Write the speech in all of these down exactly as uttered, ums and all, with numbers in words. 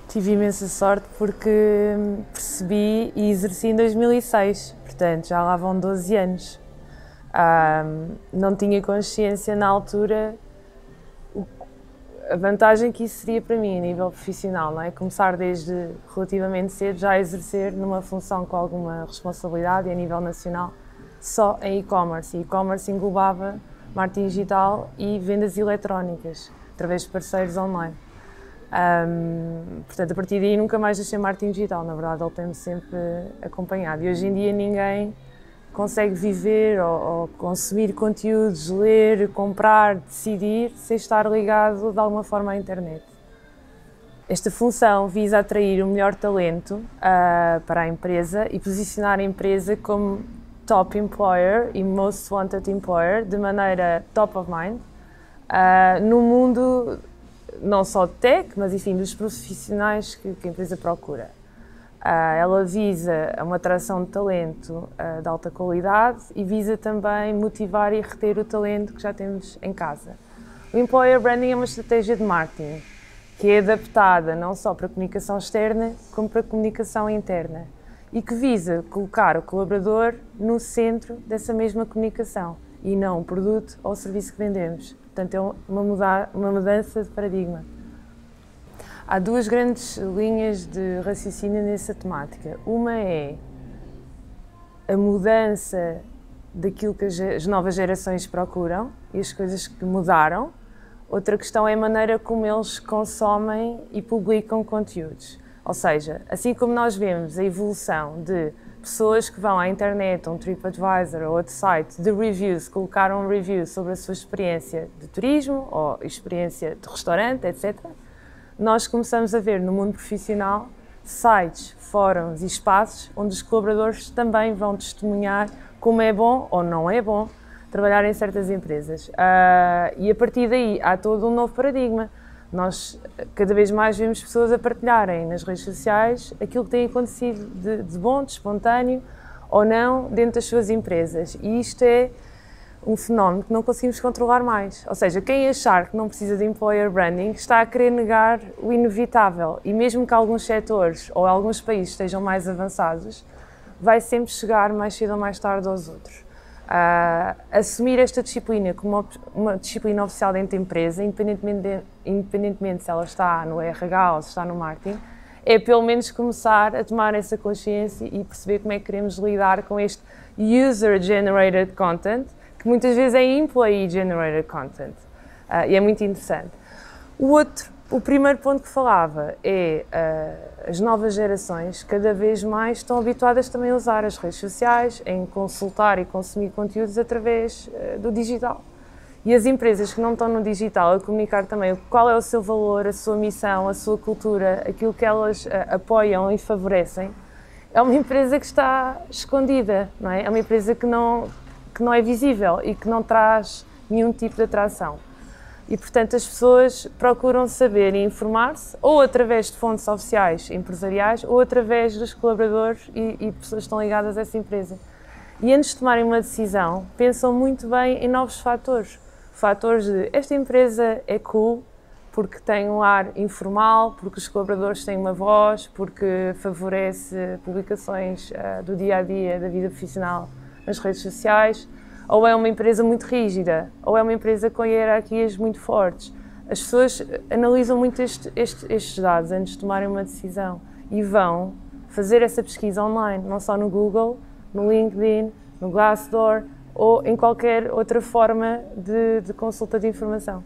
Tive imensa sorte porque percebi e exerci em dois mil e seis, portanto já lá vão doze anos. Um, não tinha consciência na altura o, a vantagem que isso seria para mim a nível profissional, não é? Começar desde relativamente cedo já a exercer numa função com alguma responsabilidade e a nível nacional só em e-commerce. E e-commerce englobava marketing digital e vendas eletrónicas através de parceiros online. Um, portanto, a partir daí nunca mais deixei marketing digital, na verdade ele tem-me sempre acompanhado e hoje em dia ninguém consegue viver ou, ou consumir conteúdos, ler, comprar, decidir sem estar ligado de alguma forma à internet. Esta função visa atrair o melhor talento uh, para a empresa e posicionar a empresa como top employer e most wanted employer de maneira top of mind uh, no mundo não só de tech, mas enfim, dos profissionais que, que a empresa procura. Uh, ela visa uma atração de talento uh, de alta qualidade e visa também motivar e reter o talento que já temos em casa. O Employer Branding é uma estratégia de marketing que é adaptada não só para a comunicação externa, como para a comunicação interna e que visa colocar o colaborador no centro dessa mesma comunicação e não o produto ou o serviço que vendemos. Portanto, é uma, muda uma mudança de paradigma. Há duas grandes linhas de raciocínio nessa temática. Uma é a mudança daquilo que as novas gerações procuram e as coisas que mudaram. Outra questão é a maneira como eles consomem e publicam conteúdos. Ou seja, assim como nós vemos a evolução de pessoas que vão à internet, a um TripAdvisor ou outro site de reviews, colocaram um review sobre a sua experiência de turismo ou experiência de restaurante, etcétera, nós começamos a ver no mundo profissional sites, fóruns e espaços onde os colaboradores também vão testemunhar como é bom ou não é bom trabalhar em certas empresas. Uh, e a partir daí há todo um novo paradigma. Nós cada vez mais vemos pessoas a partilharem nas redes sociais aquilo que tem acontecido de, de bom, de espontâneo ou não dentro das suas empresas. E isto é um fenómeno que não conseguimos controlar mais. Ou seja, quem achar que não precisa de employer branding está a querer negar o inevitável. E mesmo que alguns setores ou alguns países estejam mais avançados, vai sempre chegar mais cedo ou mais tarde aos outros. Uh, assumir esta disciplina como uma, uma disciplina oficial dentro da empresa, independentemente, de, independentemente se ela está no R H ou se está no marketing, é pelo menos começar a tomar essa consciência e perceber como é que queremos lidar com este user-generated content, que muitas vezes é employee-generated content. Uh, e é muito interessante. O outro, o primeiro ponto que falava é uh, as novas gerações cada vez mais estão habituadas também a usar as redes sociais, em consultar e consumir conteúdos através uh, do digital. E as empresas que não estão no digital a comunicar também qual é o seu valor, a sua missão, a sua cultura, aquilo que elas uh, apoiam e favorecem, é uma empresa que está escondida, não é? É uma empresa que não, que não é visível e que não traz nenhum tipo de atração. E, portanto, as pessoas procuram saber e informar-se ou através de fontes oficiais empresariais ou através dos colaboradores e, e pessoas que estão ligadas a essa empresa. E antes de tomarem uma decisão, pensam muito bem em novos fatores. Fatores de, esta empresa é cool porque tem um ar informal, porque os colaboradores têm uma voz, porque favorece publicações uh, do dia-a-dia da vida profissional nas redes sociais. Ou é uma empresa muito rígida, ou é uma empresa com hierarquias muito fortes. As pessoas analisam muito este, este, estes dados antes de tomarem uma decisão e vão fazer essa pesquisa online, não só no Google, no LinkedIn, no Glassdoor ou em qualquer outra forma de, de consulta de informação.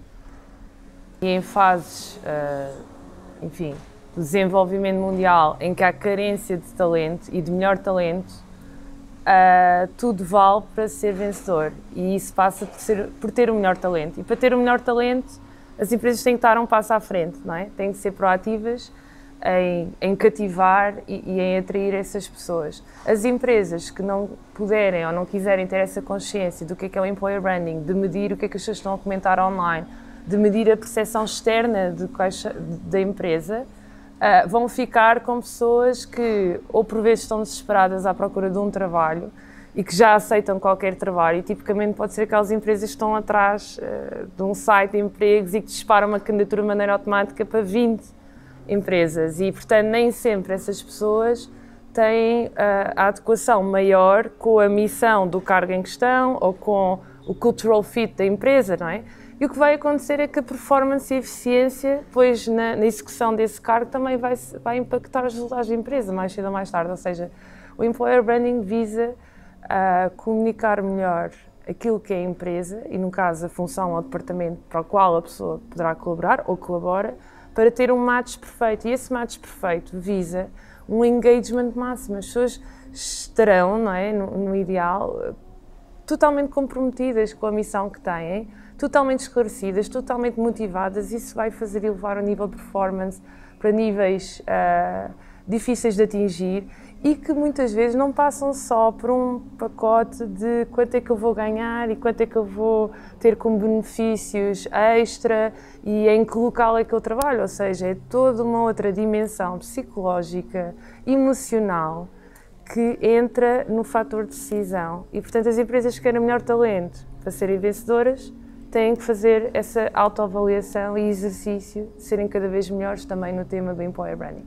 E em fases, uh, enfim, do desenvolvimento mundial em que há carência de talento e de melhor talento, Uh, tudo vale para ser vencedor e isso passa por, ser, por ter o melhor talento. E para ter o melhor talento, as empresas têm que estar um passo à frente, não é? Têm que ser proativas em, em cativar e, e em atrair essas pessoas. As empresas que não puderem ou não quiserem ter essa consciência do que é, que é o employer branding, de medir o que é que as pessoas estão a comentar online, de medir a percepção externa de quais, da empresa, Uh, vão ficar com pessoas que ou por vezes estão desesperadas à procura de um trabalho e que já aceitam qualquer trabalho e tipicamente pode ser aquelas empresas que estão atrás uh, de um site de empregos e que disparam uma candidatura de maneira automática para vinte empresas e, portanto, nem sempre essas pessoas têm a, a adequação maior com a missão do cargo em questão ou com o cultural fit da empresa, não é? E o que vai acontecer é que a performance e a eficiência, depois na, na execução desse cargo, também vai, vai impactar os resultados da empresa, mais cedo ou mais tarde. Ou seja, o Employer Branding visa uh, comunicar melhor aquilo que é a empresa e, no caso, a função ou o departamento para o qual a pessoa poderá colaborar ou colabora, para ter um match perfeito. E esse match perfeito visa um engagement máximo. As pessoas estarão, não é, no, no ideal, totalmente comprometidas com a missão que têm, totalmente esclarecidas, totalmente motivadas. Isso vai fazer elevar o nível de performance para níveis uh, difíceis de atingir e que muitas vezes não passam só por um pacote de quanto é que eu vou ganhar e quanto é que eu vou ter como benefícios extra e em que local é que eu trabalho. Ou seja, é toda uma outra dimensão psicológica, emocional, que entra no fator de decisão. E, portanto, as empresas que querem melhor talento para serem vencedoras têm que fazer essa autoavaliação e exercício de serem cada vez melhores também no tema do Employer Branding.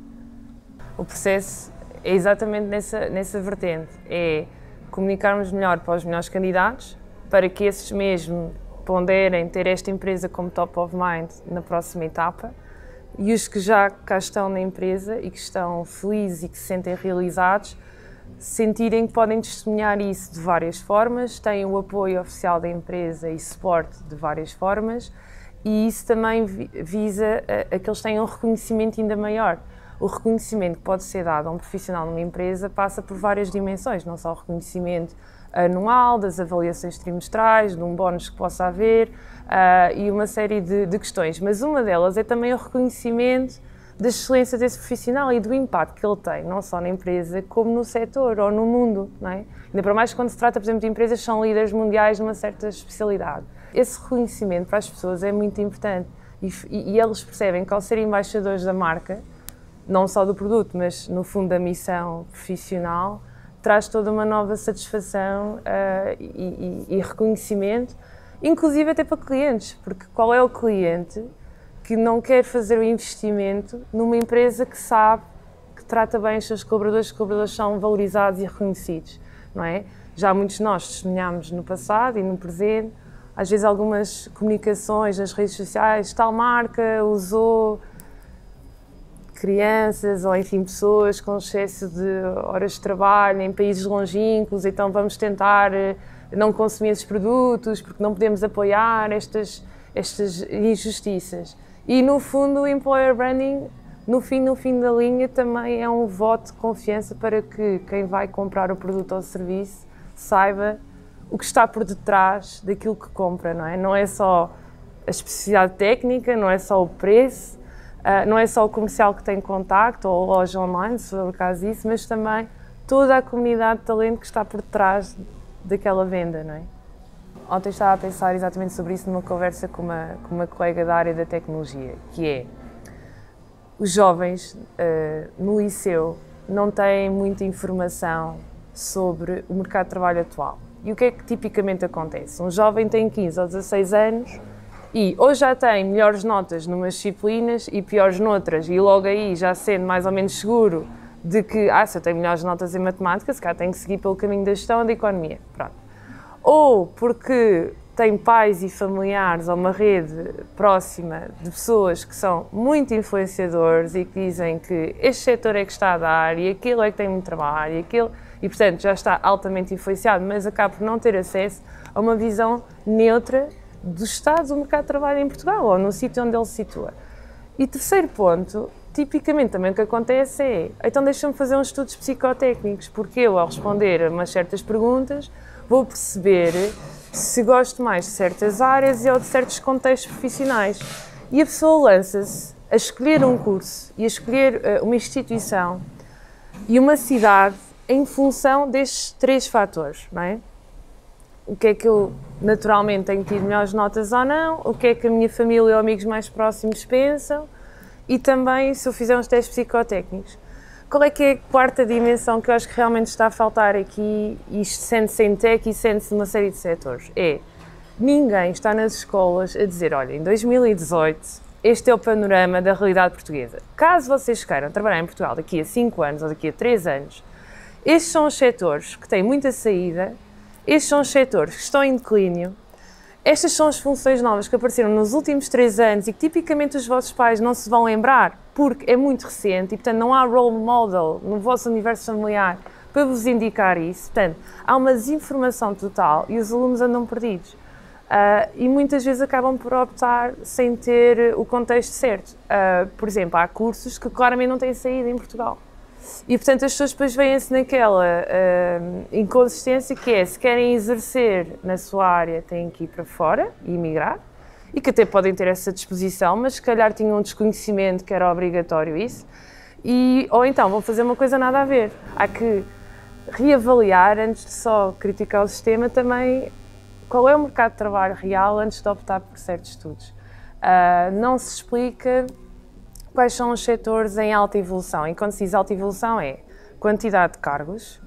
O processo é exatamente nessa, nessa vertente, é comunicarmos melhor para os melhores candidatos, para que esses mesmo ponderem ter esta empresa como top of mind na próxima etapa, e os que já cá estão na empresa e que estão felizes e que se sentem realizados, sentirem que podem testemunhar isso de várias formas, têm o apoio oficial da empresa e suporte de várias formas, e isso também visa a, a que eles tenham um reconhecimento ainda maior. O reconhecimento que pode ser dado a um profissional numa empresa passa por várias dimensões, não só o reconhecimento anual, das avaliações trimestrais, de um bónus que possa haver uh, e uma série de, de questões, mas uma delas é também o reconhecimento da excelência desse profissional e do impacto que ele tem, não só na empresa, como no setor ou no mundo, não é? Ainda para mais quando se trata, por exemplo, de empresas que são líderes mundiais numa certa especialidade. Esse reconhecimento para as pessoas é muito importante e, e, e eles percebem que ao serem embaixadores da marca, não só do produto, mas no fundo da missão profissional, traz toda uma nova satisfação uh, e, e, e reconhecimento, inclusive até para clientes, porque qual é o cliente que não quer fazer o investimento numa empresa que sabe que trata bem os seus colaboradores, os colaboradores são valorizados e reconhecidos, não é? Já muitos de nós testemunhámos no passado e no presente, às vezes algumas comunicações nas redes sociais, tal marca usou crianças ou, enfim, pessoas com excesso de horas de trabalho em países longínquos, então vamos tentar não consumir esses produtos porque não podemos apoiar estas, estas injustiças. E, no fundo, o Employer Branding, no fim, no fim da linha, também é um voto de confiança para que quem vai comprar o produto ou o serviço saiba o que está por detrás daquilo que compra, não é? Não é só a especificidade técnica, não é só o preço, Uh, não é só o comercial que tem contacto ou a loja online, se for o caso disso, mas também toda a comunidade de talento que está por trás daquela venda, não é? Ontem estava a pensar exatamente sobre isso numa conversa com uma, com uma colega da área da tecnologia, que é, os jovens uh, no liceu não têm muita informação sobre o mercado de trabalho atual. E o que é que tipicamente acontece? Um jovem tem quinze ou dezasseis anos e ou já tem melhores notas numas disciplinas e piores noutras, e logo aí já sendo mais ou menos seguro de que, ah, se eu tenho melhores notas em matemática, se cá tenho que seguir pelo caminho da gestão ou da economia. Pronto. Ou porque tem pais e familiares ou uma rede próxima de pessoas que são muito influenciadores e que dizem que este setor é que está a dar e aquilo é que tem muito trabalho e aquilo, e portanto já está altamente influenciado, mas acaba por não ter acesso a uma visão neutra do estado do mercado de trabalho em Portugal ou no sítio onde ele se situa. E terceiro ponto, tipicamente também o que acontece é, então deixa-me fazer uns estudos psicotécnicos, porque eu, ao responder a umas certas perguntas, vou perceber se gosto mais de certas áreas ou de certos contextos profissionais. E a pessoa lança-se a escolher um curso e a escolher uh, uma instituição e uma cidade em função destes três fatores, não é? O que é que eu naturalmente tenho tido melhores notas ou não, o que é que a minha família ou amigos mais próximos pensam e também se eu fizer uns testes psicotécnicos. Qual é que é a quarta dimensão que eu acho que realmente está a faltar aqui, e isto sente-se em tech e sente-se numa série de setores? É, ninguém está nas escolas a dizer, olha, em dois mil e dezoito este é o panorama da realidade portuguesa. Caso vocês queiram trabalhar em Portugal daqui a cinco anos ou daqui a três anos, estes são os setores que têm muita saída, estes são os setores que estão em declínio, estas são as funções novas que apareceram nos últimos três anos e que tipicamente os vossos pais não se vão lembrar porque é muito recente e, portanto, não há role model no vosso universo familiar para vos indicar isso. Portanto, há uma desinformação total e os alunos andam perdidos. Uh, e muitas vezes acabam por optar sem ter o contexto certo. Uh, por exemplo, há cursos que claramente não têm saída em Portugal. E, portanto, as pessoas depois veem-se naquela uh, inconsistência que é, se querem exercer na sua área, têm que ir para fora e emigrar, e que até podem ter essa disposição, mas se calhar tinham um desconhecimento que era obrigatório isso, e, ou então vão fazer uma coisa nada a ver. Há que reavaliar, antes de só criticar o sistema, também qual é o mercado de trabalho real antes de optar por certos estudos. Uh, não se explica quais são os setores em alta evolução. E quando se diz alta evolução é quantidade de cargos,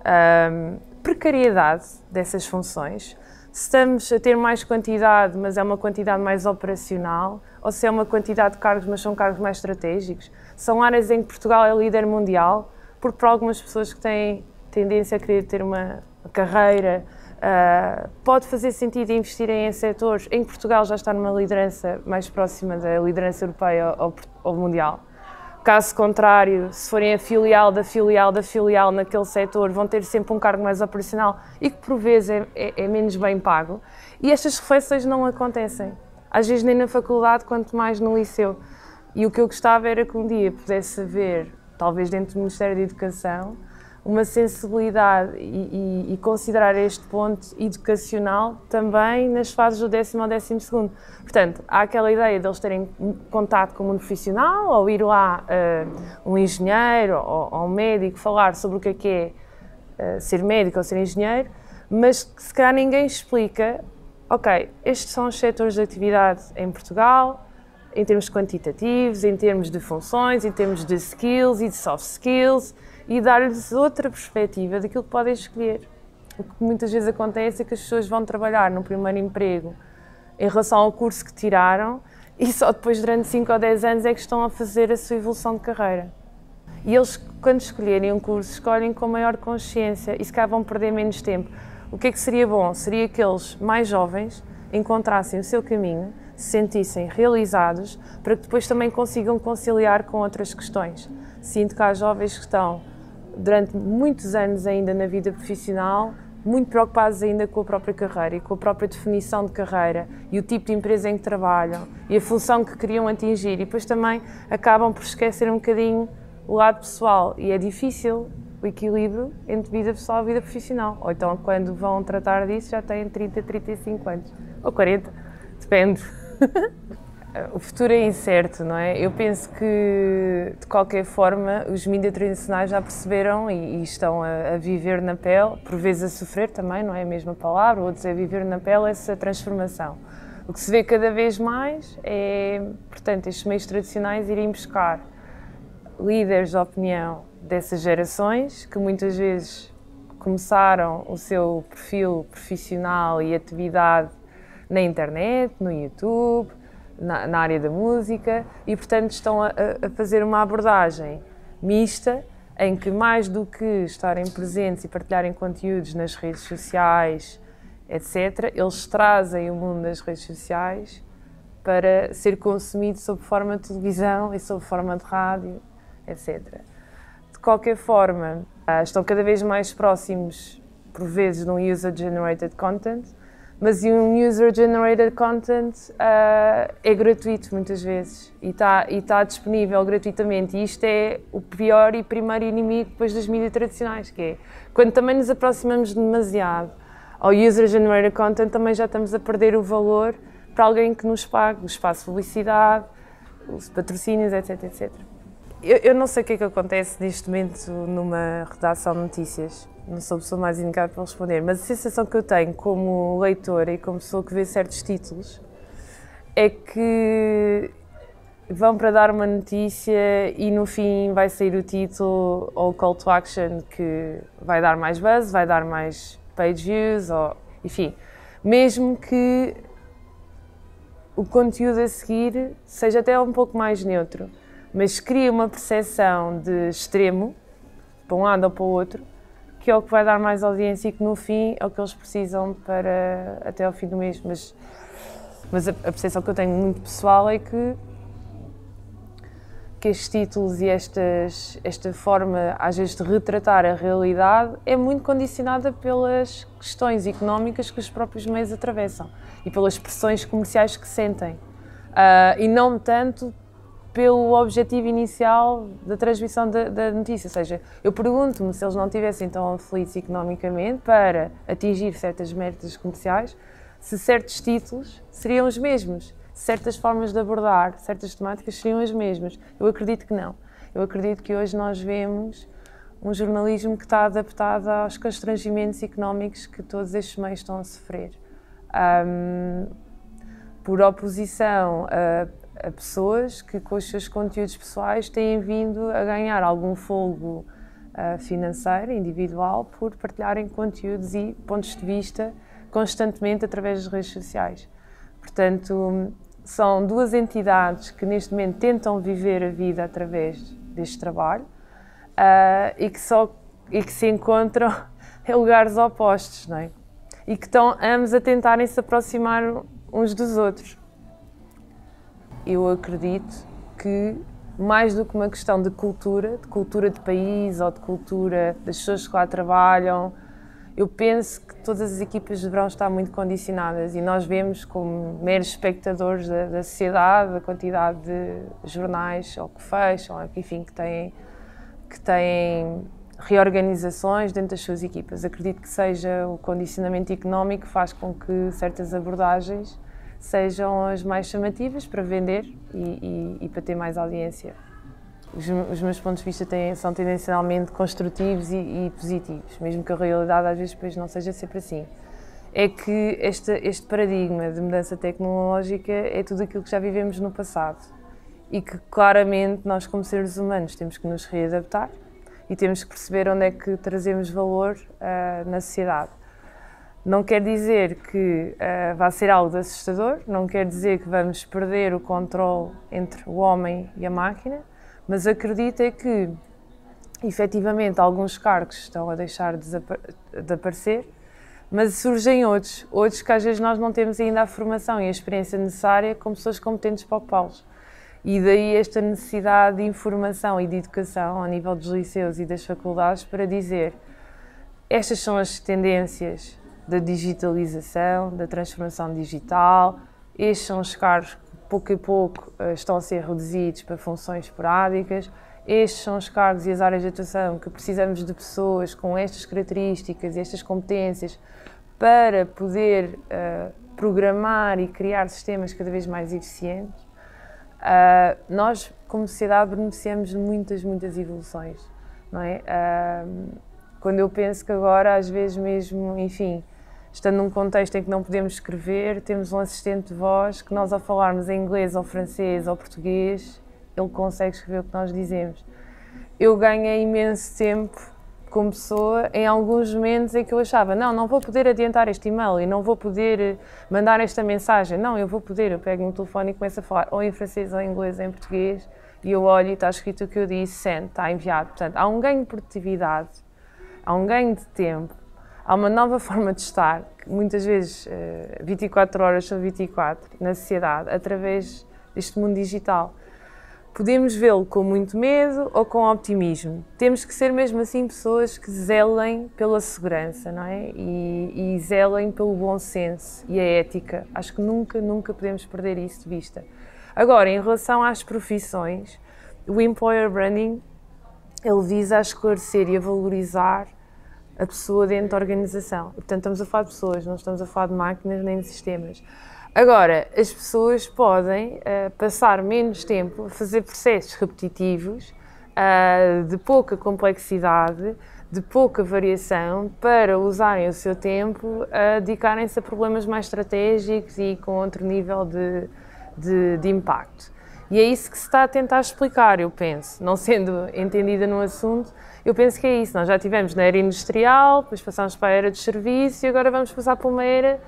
um, precariedade dessas funções, se estamos a ter mais quantidade, mas é uma quantidade mais operacional, ou se é uma quantidade de cargos, mas são cargos mais estratégicos. São áreas em que Portugal é líder mundial, porque para algumas pessoas que têm tendência a querer ter uma carreira, Uh, pode fazer sentido investirem em setores em que Portugal já está numa liderança mais próxima da liderança europeia ou, ou mundial. Caso contrário, se forem a filial da filial da filial naquele setor, vão ter sempre um cargo mais operacional e que por vezes é, é, é menos bem pago. E estas reflexões não acontecem, às vezes nem na faculdade, quanto mais no liceu. E o que eu gostava era que um dia pudesse haver, talvez dentro do Ministério da Educação, uma sensibilidade e, e, e considerar este ponto educacional também nas fases do décimo ao décimo segundo. Portanto, há aquela ideia de eles terem contato com o mundo profissional, ou ir lá uh, um engenheiro ou, ou um médico falar sobre o que é que é uh, ser médico ou ser engenheiro, mas que se calhar ninguém explica, ok, estes são os setores de atividade em Portugal, em termos quantitativos, em termos de funções, em termos de skills e de soft skills, e dar-lhes outra perspectiva daquilo que podem escolher. O que muitas vezes acontece é que as pessoas vão trabalhar no primeiro emprego em relação ao curso que tiraram e só depois, durante cinco ou dez anos, é que estão a fazer a sua evolução de carreira. E eles, quando escolherem um curso, escolhem com maior consciência e se calhar vão perder menos tempo. O que é que seria bom? Seria que eles, mais jovens, encontrassem o seu caminho, se sentissem realizados, para que depois também consigam conciliar com outras questões. Sinto que há jovens que estão durante muitos anos ainda na vida profissional, muito preocupados ainda com a própria carreira e com a própria definição de carreira e o tipo de empresa em que trabalham e a função que queriam atingir, e depois também acabam por esquecer um bocadinho o lado pessoal, e é difícil o equilíbrio entre vida pessoal e vida profissional, ou então quando vão tratar disso já têm trinta, trinta e cinco anos, ou quarenta, depende. O futuro é incerto, não é? Eu penso que, de qualquer forma, os mídias tradicionais já perceberam e, e estão a, a viver na pele, por vezes a sofrer também, não é a mesma palavra, outros a viver na pele essa transformação. O que se vê cada vez mais é, portanto, estes meios tradicionais irem buscar líderes de opinião dessas gerações, que muitas vezes começaram o seu perfil profissional e atividade na internet, no YouTube, Na, na área da música, e portanto estão a, a fazer uma abordagem mista em que, mais do que estarem presentes e partilharem conteúdos nas redes sociais, etcétera, eles trazem o mundo das redes sociais para ser consumido sob forma de televisão e sob forma de rádio, etcétera. De qualquer forma, estão cada vez mais próximos, por vezes, de um user-generated content, mas um user-generated content uh, é gratuito muitas vezes e está e tá disponível gratuitamente, e isto é o pior e primeiro inimigo depois das mídias tradicionais, que é quando também nos aproximamos demasiado ao user-generated content, também já estamos a perder o valor para alguém que nos pague o espaço de publicidade, os patrocínios, etc, etcétera. Eu, eu não sei o que é que acontece neste momento numa redação de notícias. Não sou a pessoa mais indicada para responder, mas a sensação que eu tenho como leitora e como pessoa que vê certos títulos é que vão para dar uma notícia e no fim vai sair o título ou o call to action que vai dar mais buzz, vai dar mais page views, ou, enfim, mesmo que o conteúdo a seguir seja até um pouco mais neutro, mas cria uma percepção de extremo, para um lado ou para o outro, que é o que vai dar mais audiência e que no fim é o que eles precisam para até ao fim do mês. Mas, mas a, a percepção que eu tenho muito pessoal é que, que estes títulos e estas, esta forma, às vezes, de retratar a realidade é muito condicionada pelas questões económicas que os próprios meios atravessam e pelas pressões comerciais que sentem. Uh, e não tanto pelo objetivo inicial da transmissão da, da notícia. Ou seja, eu pergunto-me se eles não estivessem tão aflitos economicamente para atingir certas metas comerciais, se certos títulos seriam os mesmos, certas formas de abordar certas temáticas seriam as mesmas. Eu acredito que não. Eu acredito que hoje nós vemos um jornalismo que está adaptado aos constrangimentos económicos que todos estes meios estão a sofrer. Um, por oposição a a pessoas que com os seus conteúdos pessoais têm vindo a ganhar algum folgo uh, financeiro, individual, por partilharem conteúdos e pontos de vista constantemente através das redes sociais. Portanto, são duas entidades que neste momento tentam viver a vida através deste trabalho uh, e, que só, e que se encontram em lugares opostos, não é? E que estão ambos a tentarem se aproximar uns dos outros. Eu acredito que, mais do que uma questão de cultura, de cultura de país ou de cultura das pessoas que lá trabalham, eu penso que todas as equipas deverão estar muito condicionadas e nós vemos como meros espectadores da, da sociedade a quantidade de jornais ou que fecham, ou que, enfim, que têm, que têm reorganizações dentro das suas equipas. Acredito que seja o condicionamento económico que faz com que certas abordagens sejam as mais chamativas para vender e, e, e para ter mais audiência. Os, os meus pontos de vista têm, são tendencialmente construtivos e, e positivos, mesmo que a realidade às vezes depois não seja sempre assim. É que este, este paradigma de mudança tecnológica é tudo aquilo que já vivemos no passado e que claramente nós como seres humanos temos que nos readaptar e temos que perceber onde é que trazemos valor uh, na sociedade. Não quer dizer que uh, vai ser algo assustador, não quer dizer que vamos perder o controle entre o homem e a máquina, mas acredito é que, efetivamente, alguns cargos estão a deixar de, de aparecer, mas surgem outros, outros que às vezes nós não temos ainda a formação e a experiência necessária como pessoas competentes para ocupá-los. E daí esta necessidade de informação e de educação ao nível dos liceus e das faculdades para dizer estas são as tendências da digitalização, da transformação digital, estes são os cargos que pouco a pouco estão a ser reduzidos para funções esporádicas, estes são os cargos e as áreas de atuação que precisamos de pessoas com estas características e estas competências para poder uh, programar e criar sistemas cada vez mais eficientes. Uh, nós, como sociedade, beneficiamos de muitas, muitas evoluções, não é? Uh, quando eu penso que agora, às vezes mesmo, enfim, estando num contexto em que não podemos escrever, temos um assistente de voz que nós, ao falarmos em inglês ou francês ou português, ele consegue escrever o que nós dizemos. Eu ganhei imenso tempo como pessoa em alguns momentos em que eu achava, não, não vou poder adiantar este e-mail e não vou poder mandar esta mensagem. Não, eu vou poder, eu pego no telefone e começo a falar ou em francês ou em inglês ou em português e eu olho e está escrito o que eu disse, send, está enviado. Portanto, há um ganho de produtividade, há um ganho de tempo, há uma nova forma de estar, que muitas vezes vinte e quatro horas sobre vinte e quatro na sociedade, através deste mundo digital. Podemos vê-lo com muito medo ou com optimismo. Temos que ser mesmo assim pessoas que zelem pela segurança, não é? E, e zelem pelo bom senso e a ética. Acho que nunca, nunca podemos perder isso de vista. Agora, em relação às profissões, o employer branding, ele visa a esclarecer e a valorizar a pessoa dentro da organização. Portanto, estamos a falar de pessoas, não estamos a falar de máquinas nem de sistemas. Agora, as pessoas podem uh, passar menos tempo a fazer processos repetitivos, uh, de pouca complexidade, de pouca variação, para usarem o seu tempo a dedicarem-se a problemas mais estratégicos e com outro nível de, de, de impacto. E é isso que se está a tentar explicar, eu penso. Não sendo entendida no assunto, eu penso que é isso. Nós já estivemos na era industrial, depois passámos para a era dos serviços e agora vamos passar para uma era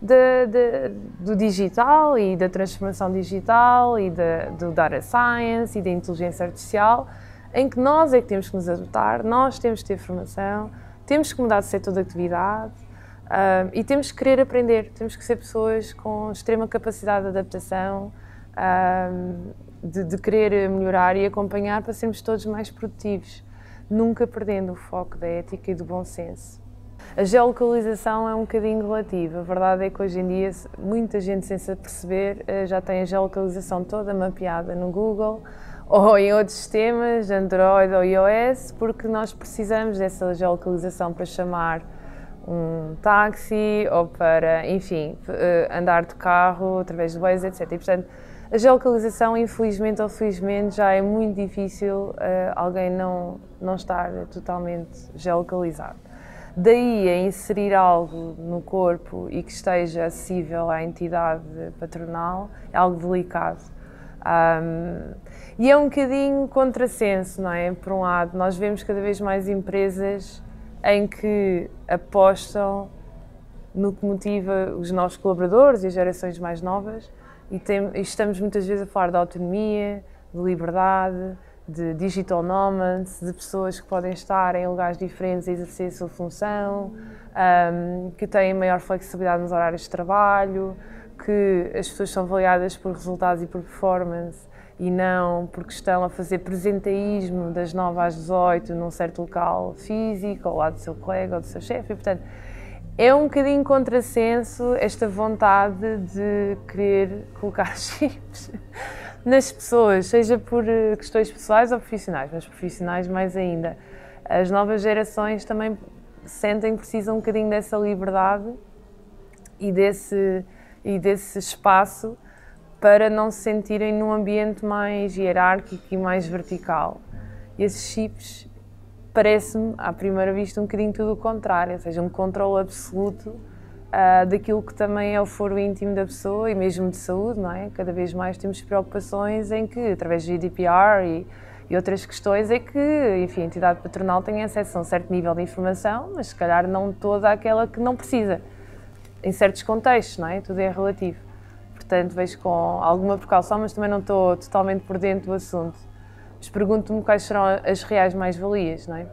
de, de, do digital e da transformação digital e de, do data science e da inteligência artificial, em que nós é que temos que nos adaptar, nós temos que ter formação, temos que mudar de setor de atividade uh, e temos que querer aprender, temos que ser pessoas com extrema capacidade de adaptação, uh, de, de querer melhorar e acompanhar para sermos todos mais produtivos, nunca perdendo o foco da ética e do bom senso. A geolocalização é um bocadinho relativa. A verdade é que hoje em dia muita gente, sem se aperceber, já tem a geolocalização toda mapeada no Google ou em outros sistemas, Android ou iOS, porque nós precisamos dessa geolocalização para chamar um táxi ou para, enfim, andar de carro através do Waze, etcétera. E, portanto, a geolocalização, infelizmente ou felizmente, já é muito difícil uh, alguém não, não estar totalmente geolocalizado. Daí a inserir algo no corpo e que esteja acessível à entidade patronal é algo delicado. Um, e é um bocadinho contrassenso, não é? Por um lado, nós vemos cada vez mais empresas em que apostam no que motiva os nossos colaboradores e as gerações mais novas e, tem, e estamos muitas vezes a falar de autonomia, de liberdade, de digital nomads, de pessoas que podem estar em lugares diferentes a exercer a sua função, um, que têm maior flexibilidade nos horários de trabalho, que as pessoas são avaliadas por resultados e por performance e não porque estão a fazer presenteísmo das nove às dezoito num certo local físico, ao lado do seu colega ou do seu chefe. E, portanto, é um bocadinho contrassenso esta vontade de querer colocar chips nas pessoas, seja por questões pessoais ou profissionais, mas profissionais mais ainda. As novas gerações também sentem que precisam um bocadinho dessa liberdade e desse, e desse espaço para não se sentirem num ambiente mais hierárquico e mais vertical. E esses chips parece-me, à primeira vista, um bocadinho tudo o contrário, ou seja, um controle absoluto uh, daquilo que também é o foro íntimo da pessoa e mesmo de saúde, não é? Cada vez mais temos preocupações em que, através do G D P R e, e outras questões, é que, enfim, a entidade patronal tem acesso a um certo nível de informação, mas se calhar não toda aquela que não precisa, em certos contextos, não é? Tudo é relativo. Portanto, vejo com alguma precaução, mas também não estou totalmente por dentro do assunto. Mas pergunto-me quais serão as reais mais-valias, não é?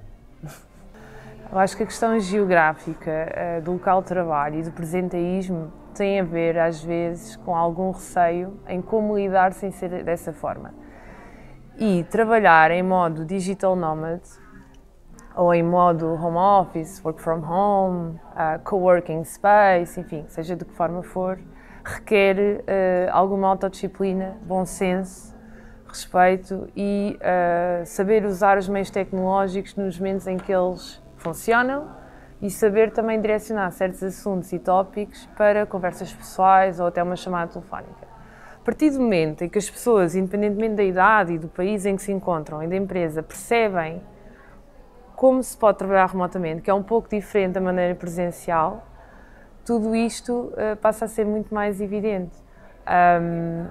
Eu acho que a questão geográfica uh, do local de trabalho e do presenteísmo tem a ver, às vezes, com algum receio em como lidar sem ser dessa forma. E trabalhar em modo digital nomad, ou em modo home office, work from home, uh, coworking space, enfim, seja de que forma for, requer uh, alguma autodisciplina, bom senso, respeito e uh, saber usar os meios tecnológicos nos momentos em que eles funcionam e saber também direcionar certos assuntos e tópicos para conversas pessoais ou até uma chamada telefónica. A partir do momento em que as pessoas, independentemente da idade e do país em que se encontram e da empresa, percebem como se pode trabalhar remotamente, que é um pouco diferente da maneira presencial, tudo isto uh, passa a ser muito mais evidente. Um,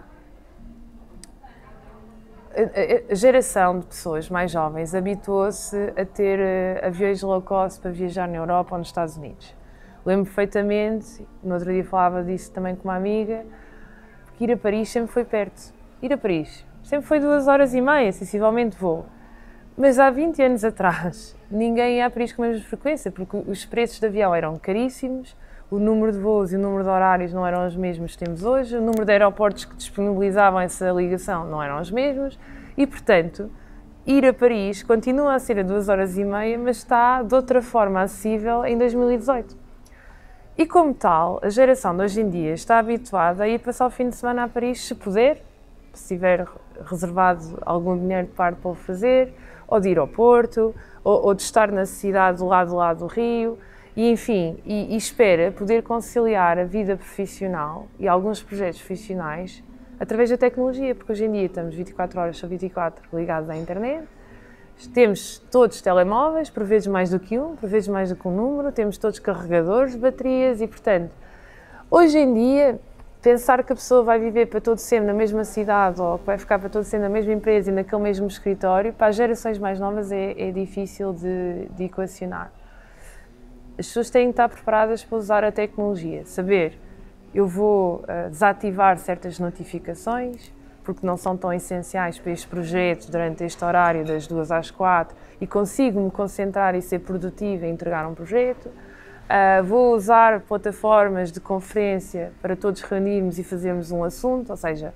a, a geração de pessoas mais jovens habituou-se a ter uh, aviões low cost para viajar na Europa ou nos Estados Unidos. Lembro perfeitamente, no outro dia falava disso também com uma amiga, que ir a Paris sempre foi perto. Ir a Paris sempre foi duas horas e meia, sensivelmente voo. Mas há vinte anos atrás, ninguém ia a Paris com a mesma frequência, porque os preços de avião eram caríssimos, o número de voos e o número de horários não eram os mesmos que temos hoje, o número de aeroportos que disponibilizavam essa ligação não eram os mesmos e, portanto, ir a Paris continua a ser a duas horas e meia, mas está de outra forma acessível em dois mil e dezoito. E como tal, a geração de hoje em dia está habituada a ir passar o fim de semana a Paris, se puder, se tiver reservado algum dinheiro de parte para o fazer, ou de ir ao Porto, ou, ou de estar na cidade do lado do lado do Rio, e enfim, e, e espera poder conciliar a vida profissional e alguns projetos profissionais através da tecnologia, porque hoje em dia estamos vinte e quatro horas sobre vinte e quatro ligados à internet, temos todos telemóveis, por vezes mais do que um, por vezes mais do que um número, temos todos carregadores de baterias e, portanto, hoje em dia, pensar que a pessoa vai viver para todo sempre na mesma cidade ou que vai ficar para todo sempre na mesma empresa e naquele mesmo escritório, para as gerações mais novas é, é difícil de, de equacionar. as pessoas têm que estar preparadas para usar a tecnologia, saber, eu vou uh, desativar certas notificações, porque não são tão essenciais para este projeto durante este horário das duas às quatro e consigo me concentrar e ser produtiva e entregar um projeto. Uh, vou usar plataformas de conferência para todos reunirmos e fazermos um assunto, ou seja,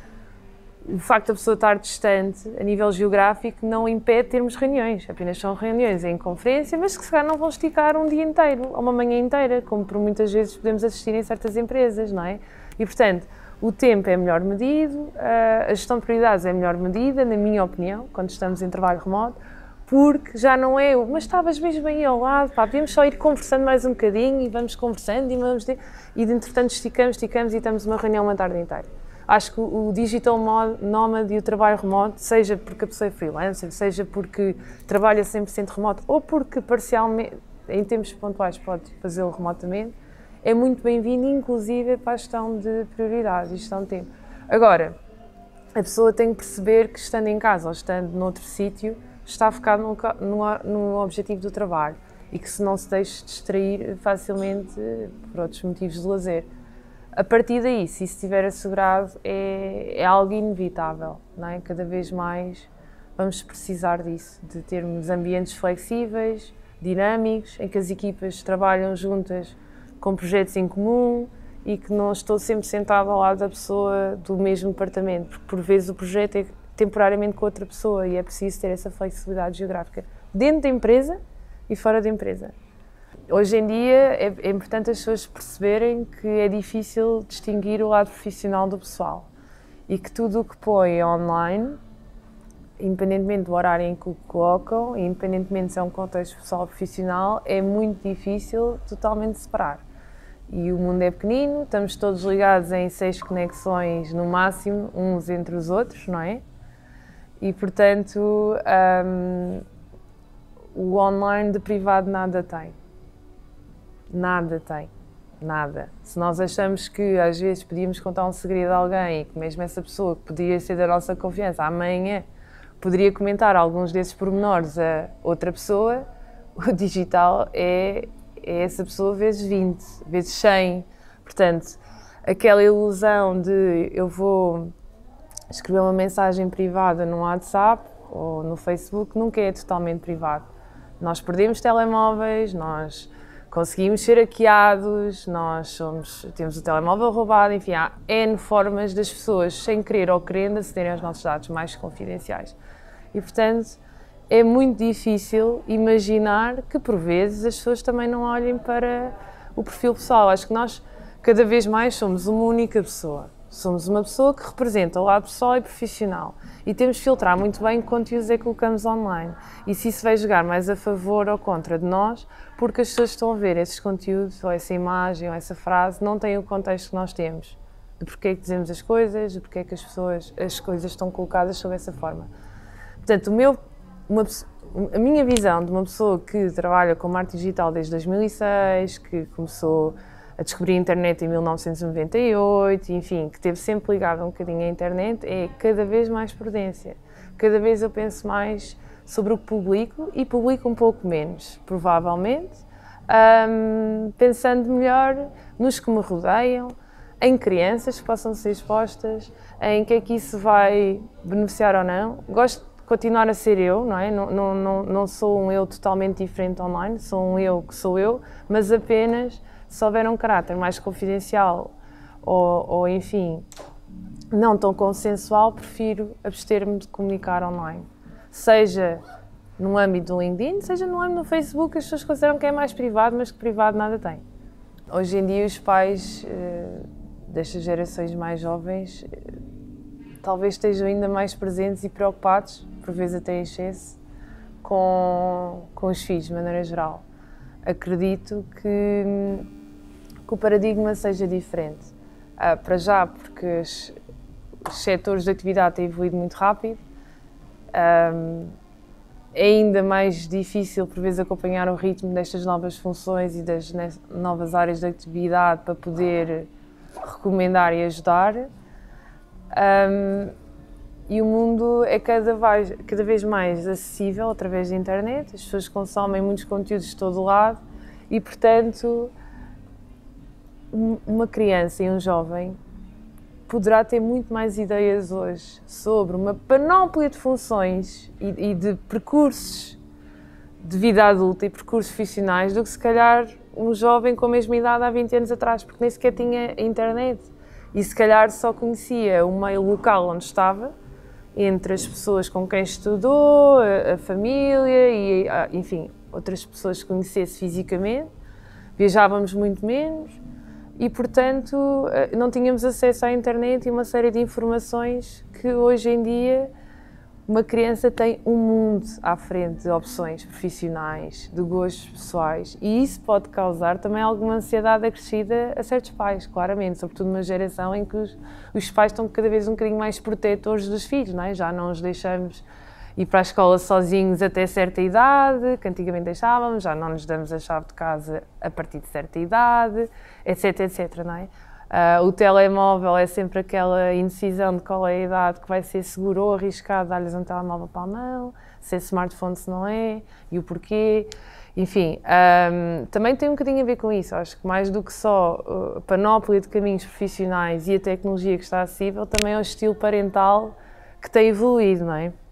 o facto da pessoa estar distante, a nível geográfico, não impede termos reuniões. Apenas são reuniões em conferência, mas que se calhar não vão esticar um dia inteiro, ou uma manhã inteira, como por muitas vezes podemos assistir em certas empresas, não é? E, portanto, o tempo é melhor medido, a gestão de prioridades é melhor medida, na minha opinião, quando estamos em trabalho remoto, porque já não é o, mas estavas mesmo aí ao lado, pá, podemos só ir conversando mais um bocadinho e vamos conversando e vamos... De... E, de, entretanto, esticamos, esticamos e estamos uma reunião uma tarde inteira. Acho que o digital nómada e o trabalho remoto, seja porque a pessoa é freelancer, seja porque trabalha cem por cento remoto ou porque parcialmente, em tempos pontuais, pode fazê-lo remotamente, é muito bem-vindo, inclusive para a gestão de prioridades e gestão de tempo. Agora, a pessoa tem que perceber que estando em casa ou estando noutro sítio, está focado no, no, no objetivo do trabalho e que se não se deixe distrair facilmente por outros motivos de lazer. A partir daí, se isso estiver assegurado, é, é algo inevitável, não é? Cada vez mais vamos precisar disso, de termos ambientes flexíveis, dinâmicos, em que as equipas trabalham juntas com projetos em comum e que não estou sempre sentado ao lado da pessoa do mesmo departamento, porque por vezes o projeto é temporariamente com outra pessoa e é preciso ter essa flexibilidade geográfica dentro da empresa e fora da empresa. Hoje em dia é, é importante as pessoas perceberem que é difícil distinguir o lado profissional do pessoal e que tudo o que põe online, independentemente do horário em que o colocam, independentemente se é um contexto pessoal ou profissional, é muito difícil totalmente separar. E o mundo é pequenino, estamos todos ligados em seis conexões no máximo, uns entre os outros, não é? E, portanto, um, o online de privado nada tem. Nada tem. Nada. Se nós achamos que às vezes podíamos contar um segredo a alguém e que mesmo essa pessoa que podia ser da nossa confiança amanhã poderia comentar alguns desses pormenores a outra pessoa, o digital é, é essa pessoa vezes vinte, vezes cem. Portanto, aquela ilusão de eu vou escrever uma mensagem privada no WhatsApp ou no Facebook nunca é totalmente privado. Nós perdemos telemóveis, nós conseguimos ser hackeados, nós somos, temos o telemóvel roubado, enfim, há N formas das pessoas, sem querer ou querendo, acederem aos nossos dados mais confidenciais. E, portanto, é muito difícil imaginar que, por vezes, as pessoas também não olhem para o perfil pessoal. Acho que nós, cada vez mais, somos uma única pessoa. Somos uma pessoa que representa o lado pessoal e profissional e temos de filtrar muito bem que conteúdos é que colocamos online e se isso vai jogar mais a favor ou contra de nós, porque as pessoas estão a ver esses conteúdos ou essa imagem ou essa frase não têm o contexto que nós temos, de porque é que dizemos as coisas, de porque é que as pessoas, as coisas estão colocadas sob essa forma. Portanto, o meu, uma, a minha visão de uma pessoa que trabalha com marketing digital desde dois mil e seis, que começou a descobrir a internet em mil novecentos e noventa e oito, enfim, que esteve sempre ligado um bocadinho à internet, é cada vez mais prudência. Cada vez eu penso mais sobre o que publico e publico um pouco menos, provavelmente, um, pensando melhor nos que me rodeiam, em crianças que possam ser expostas, em que é que isso vai beneficiar ou não. Gosto de continuar a ser eu, não é? Não, não, não, não sou um eu totalmente diferente online, sou um eu que sou eu, mas apenas se houver um caráter mais confidencial ou, ou, enfim, não tão consensual, prefiro abster-me de comunicar online. Seja no âmbito do LinkedIn, seja no âmbito do Facebook, as pessoas consideram que é mais privado, mas que privado nada tem. Hoje em dia os pais eh, destas gerações mais jovens eh, talvez estejam ainda mais presentes e preocupados, por vezes até em excesso, com, com os filhos, de maneira geral. Acredito que que o paradigma seja diferente. Uh, para já, porque os, os setores de atividade têm evoluído muito rápido, um, é ainda mais difícil, por vezes, acompanhar o ritmo destas novas funções e das novas áreas de atividade para poder recomendar e ajudar. Um, e o mundo é cada vez, cada vez mais acessível através da internet, as pessoas consomem muitos conteúdos de todo lado, E, portanto, uma criança e um jovem poderá ter muito mais ideias hoje sobre uma panóplia de funções e, e de percursos de vida adulta e percursos profissionais do que, se calhar, um jovem com a mesma idade há vinte anos atrás, porque nem sequer tinha internet e, se calhar, só conhecia o meio local onde estava, entre as pessoas com quem estudou, a, a família e, a, enfim, outras pessoas que conhecesse fisicamente. Viajávamos muito menos e, portanto, não tínhamos acesso à internet e uma série de informações que, hoje em dia, uma criança tem um mundo à frente de opções profissionais, de gostos pessoais, e isso pode causar também alguma ansiedade acrescida a certos pais, claramente, sobretudo numa geração em que os, os pais estão cada vez um bocadinho mais protetores dos filhos, não é? Já não os deixamos ir para a escola sozinhos até certa idade, que antigamente deixávamos, já não nos damos a chave de casa a partir de certa idade, etc, etc, não é? Uh, o telemóvel é sempre aquela indecisão de qual é a idade que vai ser seguro ou arriscado dar-lhes um telemóvel para a mão, se é smartphone, se não é, e o porquê. Enfim, um, também tem um bocadinho a ver com isso. Acho que mais do que só a panóplia de caminhos profissionais e a tecnologia que está acessível, também é o estilo parental que tem evoluído, não é?